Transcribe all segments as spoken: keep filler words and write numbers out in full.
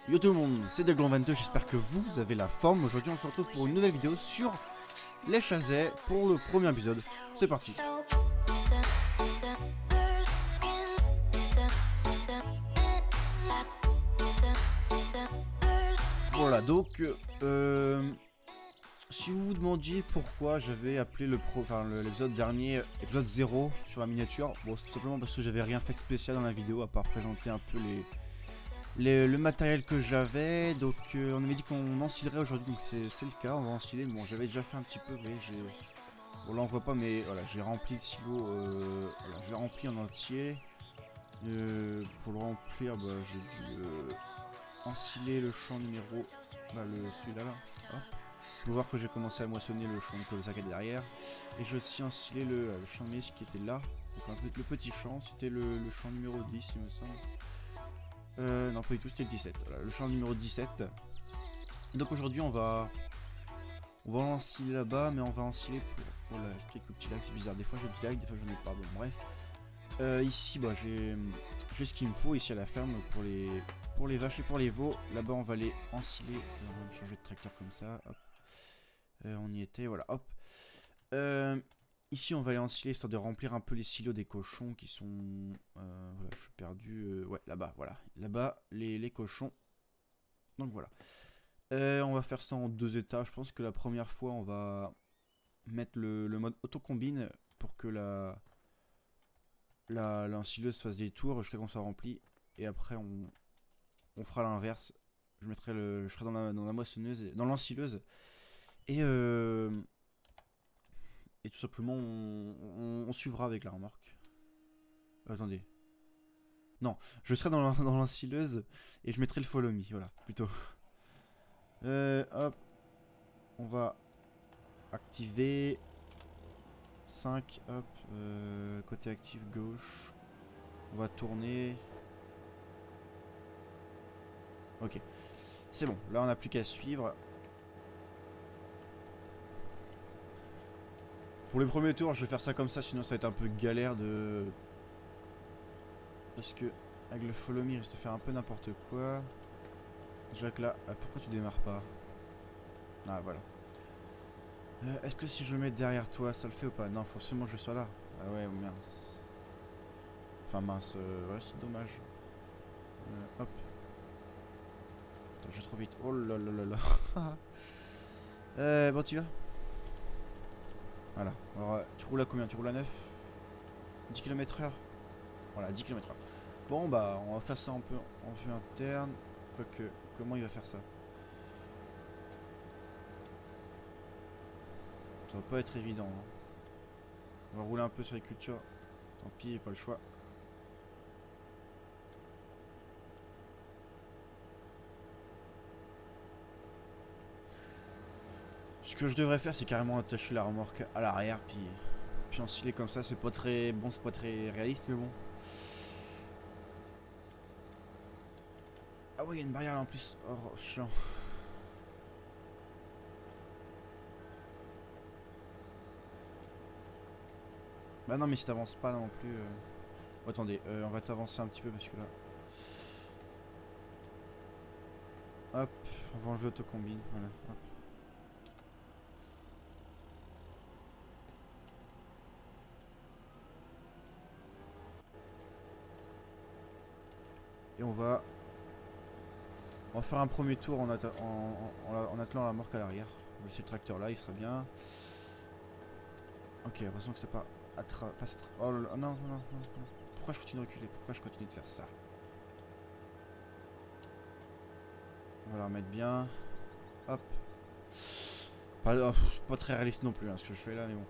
Yo tout le monde, c'est Delglon vingt-deux, j'espère que vous avez la forme. Aujourd'hui on se retrouve pour une nouvelle vidéo sur les chazets pour le premier épisode. C'est parti. Voilà, donc euh, si vous vous demandiez pourquoi j'avais appelé le pro, enfin l'épisode dernier épisode zéro sur la miniature, bon c'est tout simplement parce que j'avais rien fait de spécial dans la vidéo à part présenter un peu les, les le matériel que j'avais. Donc euh, on avait dit qu'on ensilerait aujourd'hui, donc c'est le cas, on va ensiler. Bon, j'avais déjà fait un petit peu, mais j'ai, on l'en voit pas, mais voilà, j'ai rempli le silo, euh, voilà, j'ai rempli en entier. Euh, pour le remplir, bah, j'ai dû euh, ensiler le champ numéro, bah, le celui-là là. Hop. Vous pouvez voir que j'ai commencé à moissonner le champ de sac derrière. Et j'ai aussi ensilé le, le champ de maïs qui était là. Donc un peu, le petit champ, c'était le, le champ numéro dix il me semble. Euh, non pas du tout, c'était le dix-sept. Voilà, le champ numéro dix-sept. Et donc aujourd'hui on va on va ensiler là-bas, mais on va ensiler pour... Voilà, j'ai quelques petits lags, c'est bizarre. Des fois j'ai des petits lags, des fois j'en ai pas. Bon bref. Euh, ici bah j'ai ce qu'il me faut ici à la ferme pour les pour les vaches et pour les veaux. Là-bas on va les ensiler. On va me changer de tracteur comme ça. Hop. Euh, on y était, voilà, hop. Euh, ici, on va aller ensiler histoire de remplir un peu les silos des cochons qui sont... Euh, voilà, je suis perdu. Euh, ouais, là-bas, voilà. Là-bas, les, les cochons. Donc voilà. Euh, on va faire ça en deux étapes. Je pense que la première fois, on va mettre le, le mode auto-combine pour que la la l'ensileuse fasse des tours jusqu'à qu'on soit rempli. Et après, on, on fera l'inverse. Je mettrai le, je serai dans la, dans la moissonneuse, dans l'ensileuse. Et, euh, et tout simplement, on, on, on suivra avec la remorque. Euh, attendez. Non, je serai dans l'ensileuse et je mettrai le follow me, voilà, plutôt. Euh, hop. On va activer cinq, hop. Euh, côté actif gauche. On va tourner. Ok. C'est bon, là on n'a plus qu'à suivre. Pour les premiers tours, je vais faire ça comme ça, sinon ça va être un peu galère de... Parce que avec le follow me, il risque de faire un peu n'importe quoi. Déjà que là, ah, pourquoi tu démarres pas? Ah voilà. Euh, Est-ce que si je me mets derrière toi, ça le fait ou pas? Non, forcément je sois là. Ah ouais, mince. Enfin mince, euh, ouais c'est dommage. Euh, hop. Attends, je vais trop vite. Oh là là là là. euh, bon, tu vas. Voilà. Alors, tu roules à combien? Tu roules à neuf? dix kilomètres heure? Voilà, dix kilomètres heure. Bon, bah, on va faire ça un peu en vue interne. Quoique, comment il va faire ça? Ça va pas être évident. Hein. On va rouler un peu sur les cultures. Tant pis, pas le choix. Ce que je devrais faire, c'est carrément attacher la remorque à l'arrière, puis, puis ensiler comme ça. C'est pas très bon, c'est pas très réaliste, mais bon. Ah ouais, il y a une barrière là en plus. Oh, chiant. Bah non, mais si t'avances pas là non plus. Euh... Oh, attendez, euh, on va t'avancer un petit peu parce que là. Hop, on va enlever autocombine. Voilà, hop. Et on va... On va faire un premier tour en, atta en, en, en, en attelant la remorque à l'arrière. On va laisser le tracteur là, il sera bien. Ok, l'impression que c'est pas... Attra pas oh là là, non, non, non, non. Pourquoi je continue de reculer? Pourquoi je continue de faire ça? On va la remettre bien. Hop. Pas, oh, pas très réaliste non plus hein, ce que je fais là, mais bon.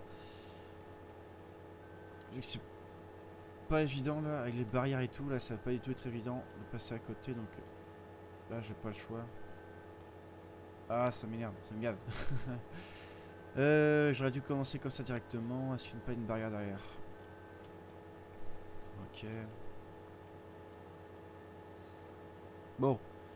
Vu que c'est pas évident là, avec les barrières et tout, là ça va pas du tout être évident de passer à côté, donc là j'ai pas le choix. Ah, ça m'énerve, ça me gave. euh, J'aurais dû commencer comme ça directement. Est-ce qu'il n'y a pas une barrière derrière? Ok. Bon.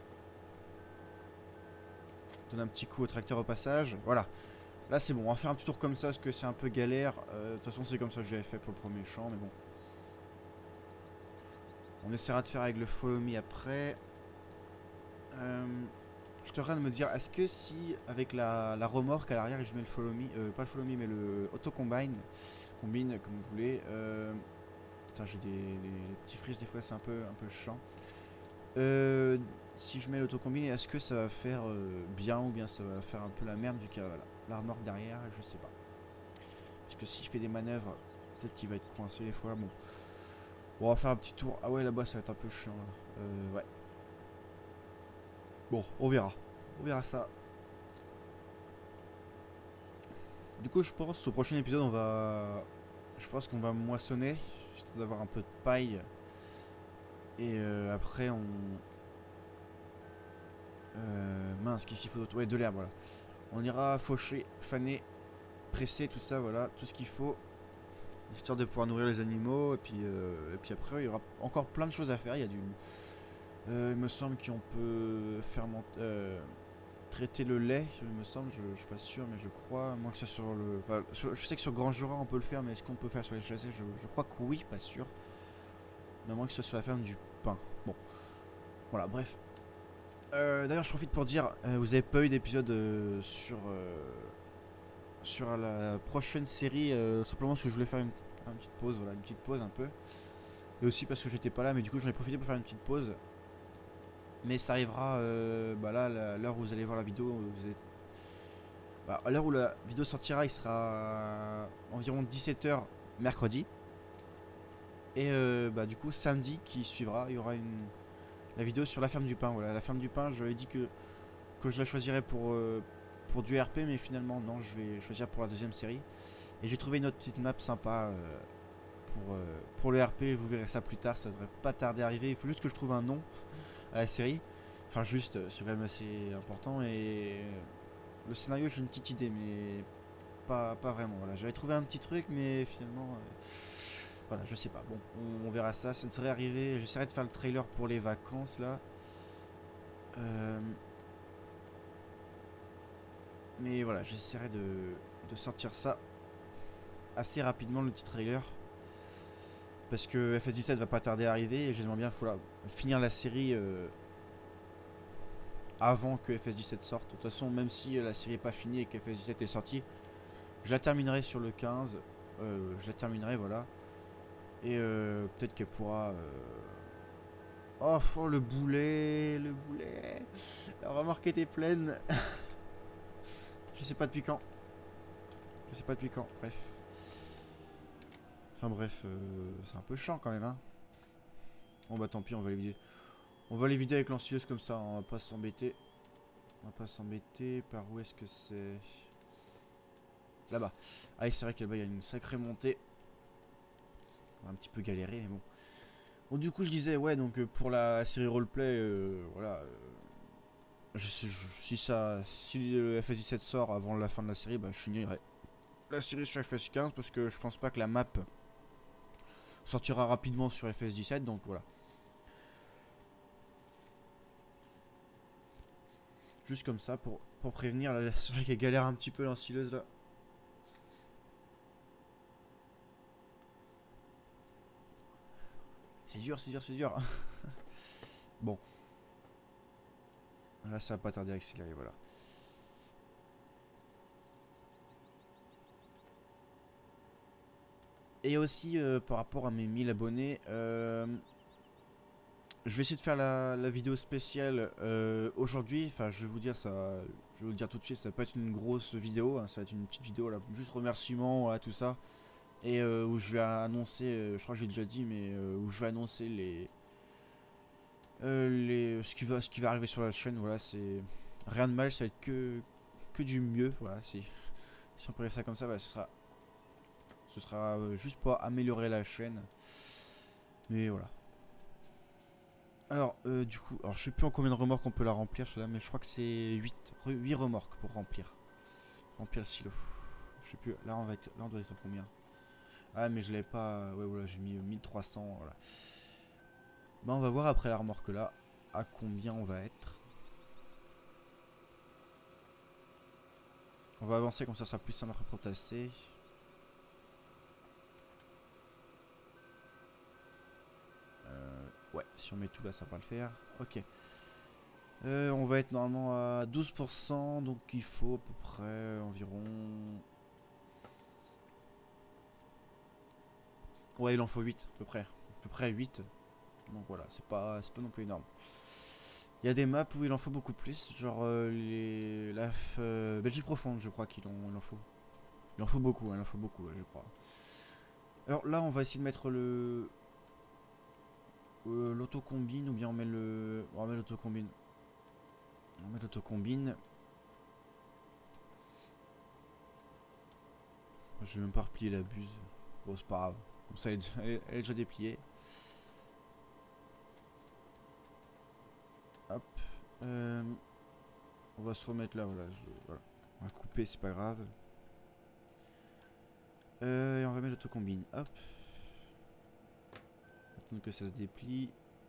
Donne un petit coup au tracteur au passage. Voilà. Là c'est bon, on va faire un petit tour comme ça parce que c'est un peu galère. Euh, de toute façon c'est comme ça que j'avais fait pour le premier champ, mais bon. On essaiera de faire avec le follow me après. Euh, J'étais en train de me dire, est-ce que si avec la, la remorque à l'arrière et je mets le follow me, euh, pas le follow me mais le auto combine, combine comme vous voulez. Euh, putain j'ai des les, les petits frises des fois c'est un peu un peu chiant. Euh, si je mets l'auto combine, est-ce que ça va faire euh, bien ou bien ça va faire un peu la merde vu qu'il y a voilà, la remorque derrière, je sais pas. Parce que si je fais des manœuvres, peut-être qu'il va être coincé des fois. Bon, bon on va faire un petit tour. Ah ouais là-bas ça va être un peu chiant. Là. Euh, ouais. Bon, on verra. On verra ça. Du coup, je pense au prochain épisode, on va. Je pense qu'on va moissonner, histoire d'avoir un peu de paille. Et euh, après, on. Euh, mince, qu'est-ce qu'il faut d'autre? Ouais, de l'herbe, voilà. On ira faucher, faner, presser, tout ça, voilà, tout ce qu'il faut. Histoire de pouvoir nourrir les animaux. Et puis, euh, et puis après, il y aura encore plein de choses à faire. Il y a du. Euh, il me semble qu'on peut faire monter. Euh, traiter le lait, il me semble, je, je suis pas sûr, mais je crois, moins que ça sur le... Enfin, sur, je sais que sur Grand Jura on peut le faire, mais est-ce qu'on peut faire sur les chassés, je, je crois que oui, pas sûr. Mais à moins que ce soit sur la ferme du pain. Bon, voilà, bref. Euh, D'ailleurs, je profite pour dire, euh, vous avez pas eu d'épisode euh, sur... Euh, sur la prochaine série, euh, simplement parce que je voulais faire une, une petite pause, voilà, une petite pause un peu. Et aussi parce que j'étais pas là, mais du coup j'en ai profité pour faire une petite pause. Mais ça arrivera, euh, bah là, à l'heure où vous allez voir la vidéo, vous êtes... Bah, à l'heure où la vidéo sortira, il sera environ dix-sept heures mercredi. Et euh, bah, du coup, samedi qui suivra, il y aura une... la vidéo sur la ferme du pain. Voilà, la ferme du pain, j'avais dit que, que je la choisirais pour, euh, pour du R P, mais finalement, non, je vais choisir pour la deuxième série. Et j'ai trouvé une autre petite map sympa euh, pour, euh, pour le R P. Vous verrez ça plus tard, ça devrait pas tarder à arriver. Il faut juste que je trouve un nom à la série. Enfin, juste, c'est quand même assez important. Et le scénario, j'ai une petite idée, mais pas, pas vraiment. Voilà, j'avais trouvé un petit truc, mais finalement, euh, voilà, je sais pas. Bon, on, on verra ça. Ça devrait arriver. J'essaierai de faire le trailer pour les vacances là. Euh, mais voilà, j'essaierai de, de sortir ça assez rapidement, le petit trailer. Parce que F S dix-sept va pas tarder à arriver et j'aimerais bien voilà, finir la série euh, avant que F S dix-sept sorte. De toute façon, même si la série n'est pas finie et que F S dix-sept est sorti, je la terminerai sur le quinze. Euh, je la terminerai, voilà. Et euh, peut-être qu'elle pourra... Euh... Oh, oh, le boulet, le boulet. La remorque était pleine. Je sais pas depuis quand. Je sais pas depuis quand, bref. Enfin bref, euh, c'est un peu chiant quand même, hein. Bon bah tant pis, on va les vider. On va les vider avec l'ansileuse comme ça, on va pas s'embêter. On va pas s'embêter. Par où est-ce que c'est? Là-bas. Ah, c'est vrai que là-bas il y a une sacrée montée. On va un petit peu galérer, mais bon. Bon, du coup, je disais, ouais, donc euh, pour la série roleplay, euh, voilà. Euh, je sais, je, si ça, si le F S dix-sept sort avant la fin de la série, bah je finirai la série sur F S quinze parce que je pense pas que la map sortira rapidement sur F S dix-sept, donc voilà. Juste comme ça pour, pour prévenir. Là, c'est vrai qu'elle galère un petit peu l'ensileuse là. C'est dur, c'est dur, c'est dur. Bon. Là, ça va pas tarder à accélérer, voilà. Et aussi, euh, par rapport à mes mille abonnés, euh, je vais essayer de faire la, la vidéo spéciale euh, aujourd'hui. Enfin, je vais vous dire ça, je vais vous le dire tout de suite, ça va pas être une grosse vidéo, hein, ça va être une petite vidéo là, juste remerciements, voilà, tout ça. Et euh, où je vais annoncer, euh, je crois que j'ai déjà dit, mais euh, où je vais annoncer les, euh, les, ce qui va, ce qui va arriver sur la chaîne. Voilà, c'est rien de mal, ça va être que, que du mieux. Voilà, si, si on peut dire ça comme ça, bah, ce sera, ce sera euh, juste pour améliorer la chaîne. Mais voilà. Alors, euh, du coup, alors je sais plus en combien de remorques on peut la remplir, cela, mais je crois que c'est huit, huit remorques pour remplir. Remplir le silo. Je sais plus, là on, va être, là on doit être à combien? Ah, mais je l'avais pas. Ouais, voilà, j'ai mis mille trois cents. Voilà. Bah, on va voir après la remorque là à combien on va être. On va avancer comme ça, ça sera plus simple pour tasser. Euh, ouais, si on met tout là, ça va pas le faire. Ok. Euh, on va être normalement à douze pour cent, donc il faut à peu près environ... Ouais, il en faut huit, à peu près. À peu près huit. Donc voilà, c'est pas, c'est pas non plus énorme. Il y a des maps où il en faut beaucoup plus, genre euh, les... la euh, Belgique profonde, je crois qu'il en, il en faut. Il en faut beaucoup, hein, il en faut beaucoup, ouais, je crois. Alors là, on va essayer de mettre le... Euh, l'autocombine, ou bien on met le... On met l'autocombine. On met l'autocombine. Je vais même pas replier la buse. Bon, c'est pas grave. Comme ça, elle est, elle est, elle est déjà dépliée. Hop. Euh, on va se remettre là, voilà, je, voilà. On va couper, c'est pas grave. Euh, et on va mettre l'autocombine. Hop. Attendre que ça se déplie.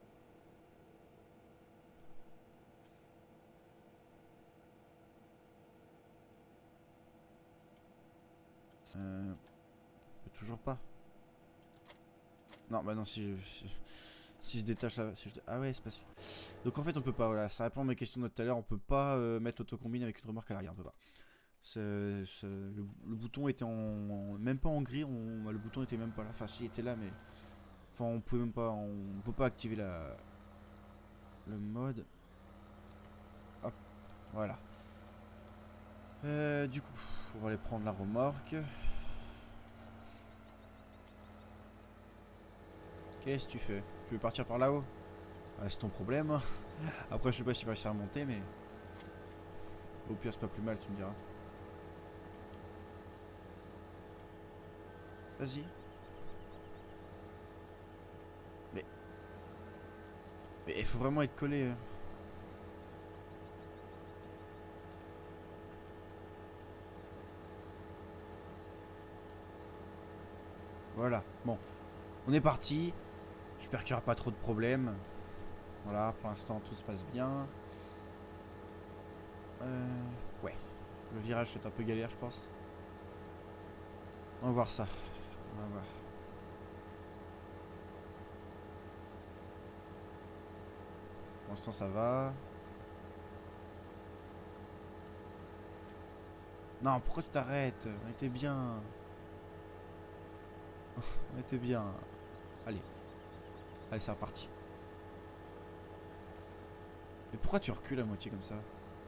Euh, toujours pas. Non, bah non, si je... Si, si se détache là... Si je, ah ouais, c'est pas si... Donc en fait, on peut pas, voilà. Ça répond à ma question de tout à l'heure. On peut pas euh, mettre l'autocombine avec une remorque à l'arrière, on peut pas. C est, c est, le, le bouton était en, en... Même pas en gris, on, le bouton était même pas là. Enfin, si, il était là, mais... Enfin, on pouvait même pas... On peut pas activer la... Le mode. Hop, voilà. Euh, du coup, on va aller prendre la remorque. Qu'est-ce que tu fais? Tu veux partir par là-haut? Ouais, c'est ton problème. Après, je sais pas si tu vas réussir à monter, mais... Au pire, c'est pas plus mal, tu me diras. Vas-y. Mais... Mais il faut vraiment être collé. Hein. Voilà, bon. On est parti. J'espère qu'il n'y aura pas trop de problèmes. Voilà, pour l'instant, tout se passe bien. Euh... Ouais. Le virage, c'est un peu galère, je pense. On va voir ça. On va voir. Pour l'instant, ça va. Non, pourquoi tu t'arrêtes? On était bien. On était bien. Allez. Allez, c'est reparti. Mais pourquoi tu recules à moitié comme ça?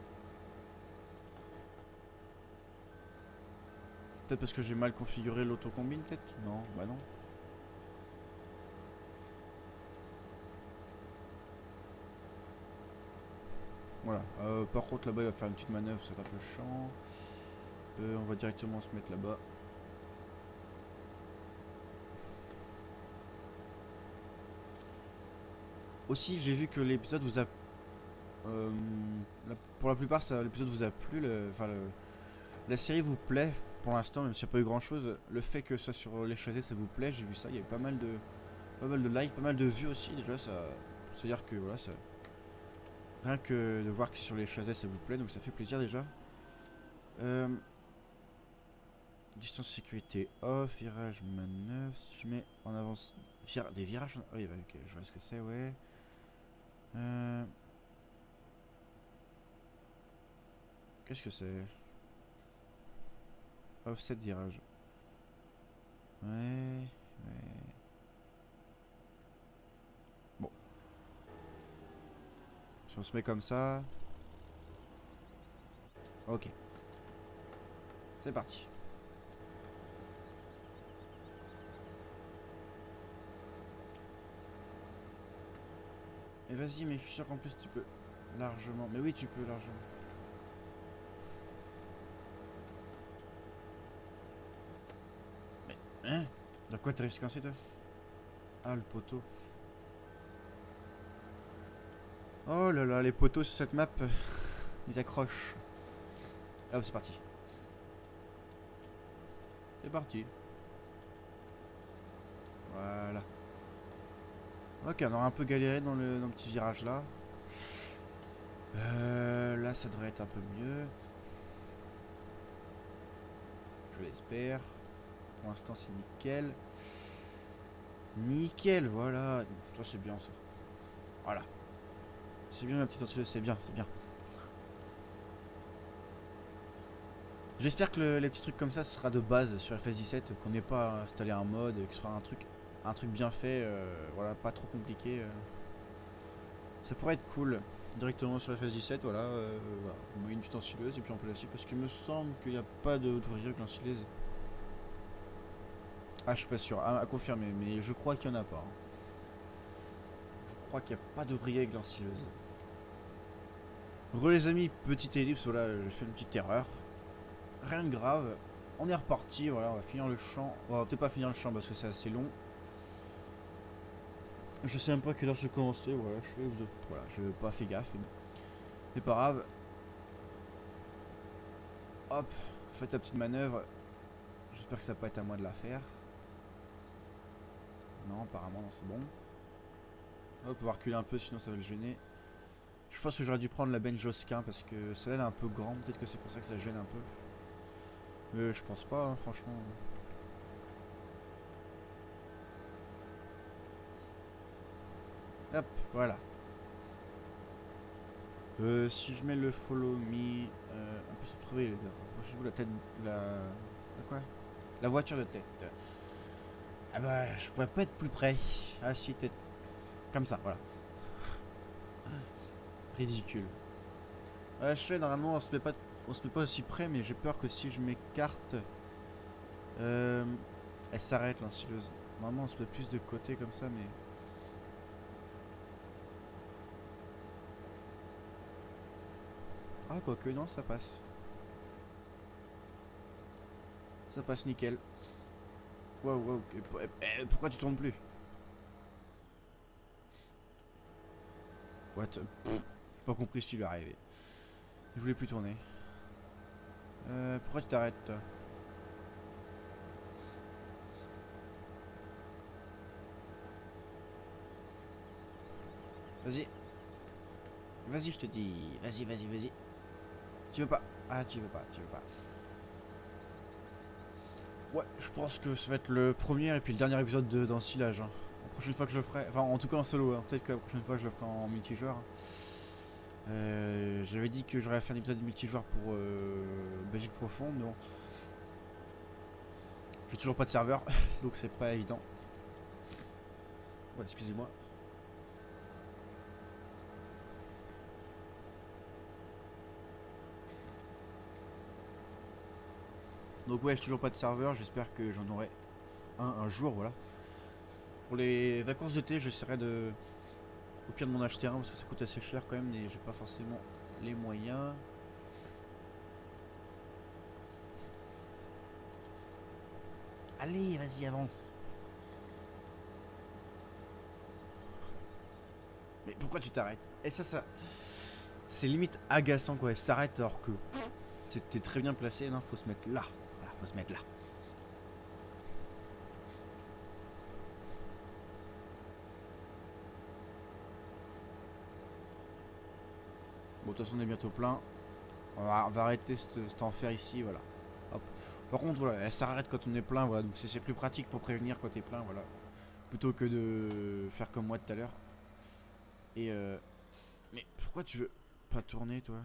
Peut-être parce que j'ai mal configuré l'autocombine, peut-être? Non, bah non. Voilà. Euh, par contre, là-bas, il va faire une petite manœuvre, c'est un peu chiant. Euh, on va directement se mettre là-bas. Aussi, j'ai vu que l'épisode vous a... Euh, la, pour la plupart, l'épisode vous a plu. Le, enfin, le, la série vous plaît pour l'instant, même s'il n'y a pas eu grand-chose. Le fait que ça sur les chazés, ça vous plaît, j'ai vu ça. Il y avait pas mal de, pas mal de likes, pas mal de vues aussi. Déjà, ça, c'est-à-dire que voilà, ça, rien que de voir que sur les chazés, ça vous plaît, donc ça fait plaisir déjà. Euh, distance sécurité off, virage manœuvre. Si je mets en avance, vira, des virages. Oui, bah, ok, je vois ce que c'est, ouais. Euh, Qu'est-ce que c'est? Offset virage. Ouais, ouais. Bon. Si on se met comme ça. Ok. C'est parti. Et vas-y, mais je suis sûr qu'en plus tu peux largement. Mais oui, tu peux largement. Mais, hein? Dans quoi t'as réussi quand c'est toi? Ah, le poteau. Oh là là, les poteaux sur cette map, ils accrochent. Ah, c'est parti. C'est parti. Voilà. Ok, on aura un peu galéré dans le, dans le petit virage là. Euh, là, ça devrait être un peu mieux. Je l'espère. Pour l'instant, c'est nickel. Nickel, voilà. Ça, c'est bien ça. Voilà. C'est bien ma petite antileuse, c'est bien, c'est bien. J'espère que le, les petits trucs comme ça sera de base sur F S dix-sept, qu'on n'ait pas installé un mode, que ce sera un truc, un truc bien fait, euh, voilà, pas trop compliqué. Euh. Ça pourrait être cool, directement sur F S dix-sept, voilà, euh, voilà. On met une petite ensileuse et puis on peut la scie, parce qu'il me semble qu'il n'y a pas d'ouvrier avec l'ensileuse. Ah, je suis pas sûr, à, à confirmer, mais je crois qu'il n'y en a pas. Hein. Je crois qu'il n'y a pas d'ouvrier avec l'ensileuse. Re les amis, petite ellipse, voilà, j'ai fait une petite erreur. Rien de grave, on est reparti, voilà, on va finir le champ. On va peut-être pas finir le champ parce que c'est assez long. Je sais même pas à quelle heure j'ai commencé, voilà, je fais, voilà, je n'ai pas fait gaffe, mais, mais pas grave. Hop, faites la petite manœuvre. J'espère que ça va pas être à moi de la faire. Non, apparemment, non, c'est bon. Hop, on va reculer un peu, sinon ça va le gêner. Je pense que j'aurais dû prendre la bench Josquin parce que celle-là elle est un peu grande, peut-être que c'est pour ça que ça gêne un peu. Mais je pense pas, hein, franchement. Hop, voilà. Euh, si je mets le follow me, euh, on peut se trouver. Rapprochez-vous la tête, la, la quoi? La voiture de tête. Ah bah, je pourrais pas être plus près. Ah si, tête. Comme ça, voilà. Ridicule. Ouais, je sais, normalement on se met pas, on se met pas aussi près, mais j'ai peur que si je m'écarte, euh, elle s'arrête l'ensileuse. Normalement on se met plus de côté comme ça, mais. Ah, quoique, non, ça passe. Ça passe nickel. Waouh, waouh. Eh, pourquoi tu tournes plus? What? J'ai pas compris ce qui lui est arrivé. Il voulait plus tourner. Euh, pourquoi tu t'arrêtes, toi? Vas-y. Vas-y, je te dis. Vas-y, vas-y, vas-y. Tu veux pas? Ah, tu veux pas, tu veux pas. Ouais, je pense que ça va être le premier et puis le dernier épisode d'Ensilage. Hein. La prochaine fois que je le ferai, enfin en tout cas en solo, hein. Peut-être que la prochaine fois je le ferai en multijoueur. Euh, J'avais dit que j'aurais fait un épisode de multijoueur pour euh, Belgique Profonde, mais bon. J'ai toujours pas de serveur, donc c'est pas évident. Ouais, excusez-moi. Donc ouais, j'ai toujours pas de serveur, j'espère que j'en aurai un un jour, voilà. Pour les vacances d'été, j'essaierai de... Au pire de m'en acheter un, parce que ça coûte assez cher quand même, et j'ai pas forcément les moyens. Allez, vas-y, avance. Mais pourquoi tu t'arrêtes? Et ça, ça... C'est limite agaçant, quoi. Elle s'arrête alors que... T'es très bien placé, non? Faut se mettre là. Voilà, faut se mettre là. Bon, de toute façon, on est bientôt plein. On va, on va arrêter cet, cet enfer ici, voilà. Hop. Par contre, voilà, elle s'arrête quand on est plein, voilà. Donc c'est plus pratique pour prévenir quand t'es plein, voilà. Plutôt que de faire comme moi tout à l'heure. Et euh... Mais pourquoi tu veux pas tourner, toi?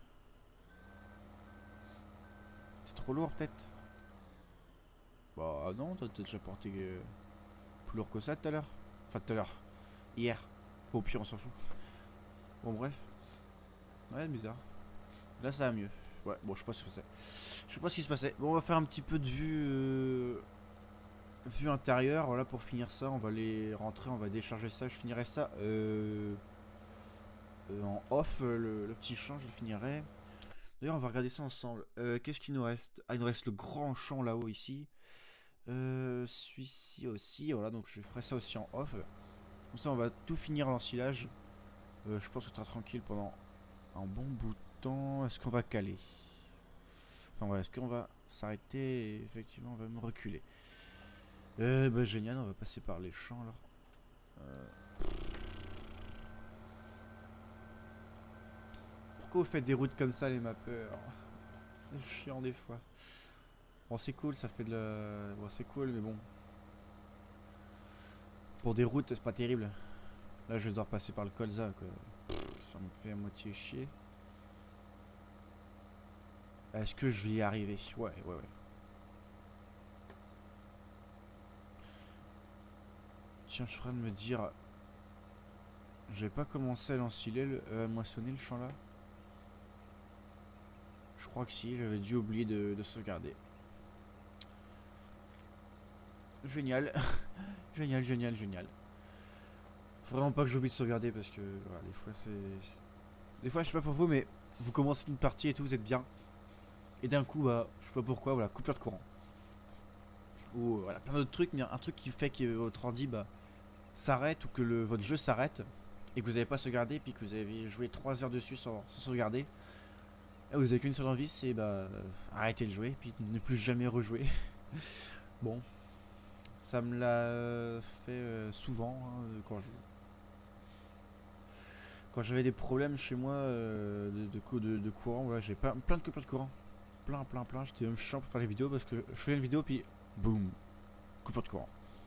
C'est trop lourd, peut-être? Bah non, t'as déjà porté euh, plus lourd que ça tout à l'heure. Enfin, tout à l'heure. Hier. Au pire, on s'en fout. Bon, bref. Ouais, bizarre. Là, ça va mieux. Ouais, bon, je sais pas ce qui se passait. Je sais pas ce qui se passait. Bon, on va faire un petit peu de vue... Euh, vue intérieure. Voilà, pour finir ça, on va aller rentrer, on va décharger ça. Je finirai ça euh, euh, en off, le, le petit champ, je le finirai. D'ailleurs, on va regarder ça ensemble. Euh, Qu'est-ce qu'il nous reste? Ah, il nous reste le grand champ là-haut, ici. Euh, Celui-ci aussi. Voilà, donc je ferai ça aussi en off. Comme ça, on va tout finir l'ensilage. Euh, je pense que ce sera tranquille pendant un bon bout de temps. Est-ce qu'on va caler? Enfin voilà, est-ce qu'on va s'arrêter? Effectivement, on va me reculer. Euh, bah génial, on va passer par les champs alors. Euh... Pourquoi vous faites des routes comme ça, les mappeurs? C'est chiant des fois. Bon, c'est cool, ça fait de la... Bon, c'est cool, mais bon. Pour des routes, c'est pas terrible. Là, je vais devoir passer par le colza, quoi. Ça me fait à moitié chier. Est-ce que je vais y arriver? Ouais, ouais, ouais. Tiens, je suis en train de me dire... J'ai pas commencé à l'ensiler, le, euh, à moissonner le champ là. Je crois que si, j'avais dû oublier de, de sauvegarder. Génial. Génial, génial, génial. Faut vraiment pas que j'oublie de sauvegarder parce que voilà, des fois c'est... Des fois je sais pas pour vous mais vous commencez une partie et tout, vous êtes bien. Et d'un coup bah, je sais pas pourquoi, voilà, coupure de courant. Ou voilà, plein d'autres trucs, mais un truc qui fait que votre ordi bah, s'arrête ou que le, votre jeu s'arrête. Et que vous n'avez pas sauvegardé, puis que vous avez joué trois heures dessus sans, sans sauvegarder. Et vous avez qu'une seule envie, c'est bah euh, arrêter de jouer, puis ne plus jamais rejouer. Bon, ça me l'a fait euh, souvent hein, quand je quand j'avais des problèmes chez moi euh, de, de, de, de courant. Voilà, j'ai plein, plein de coupures de courant, plein, plein, plein. J'étais même chiant pour faire les vidéos parce que je faisais une vidéo puis boum, coupure de courant.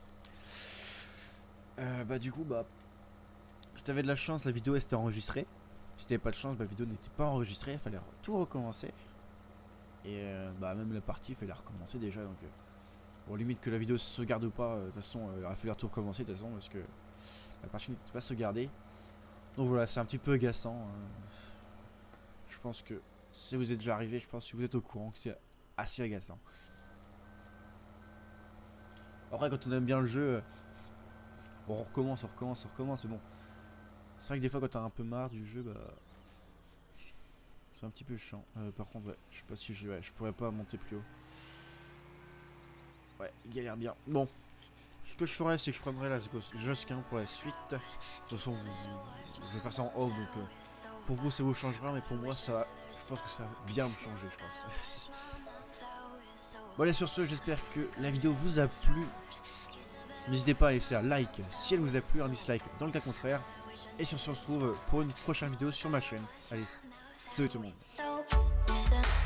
Euh, bah du coup bah si t'avais de la chance, la vidéo était enregistrée. Si t'avais pas de chance, bah, la vidéo n'était pas enregistrée. Il fallait tout recommencer. Et euh, bah même la partie, il fallait recommencer déjà. Donc euh, bon, limite que la vidéo se sauvegarde ou pas, de euh, toute façon, euh, il aurait fallu tout recommencer de toute façon parce que la partie n'était pas sauvegardée. Donc voilà, c'est un petit peu agaçant. Hein. Je pense que si vous êtes déjà arrivé, je pense que vous êtes au courant que c'est assez agaçant. Après, quand on aime bien le jeu, euh, on recommence, on recommence, on recommence, mais bon. C'est vrai que des fois quand t'as un peu marre du jeu, bah c'est un petit peu chiant. Euh, par contre, ouais, je sais pas si je, ouais, je pourrais pas monter plus haut. Ouais, il galère bien. Bon, ce que je ferais, c'est que je prendrais la Just un pour la suite. De toute façon, je vais faire ça en off, donc euh, pour vous ça vous changera, mais pour moi ça, je pense que ça va bien me changer, je pense. Bon allez, sur ce, j'espère que la vidéo vous a plu. N'hésitez pas à laisser un like si elle vous a plu, un dislike dans le cas contraire. Et si on se retrouve pour une prochaine vidéo sur ma chaîne. Allez, salut tout le monde.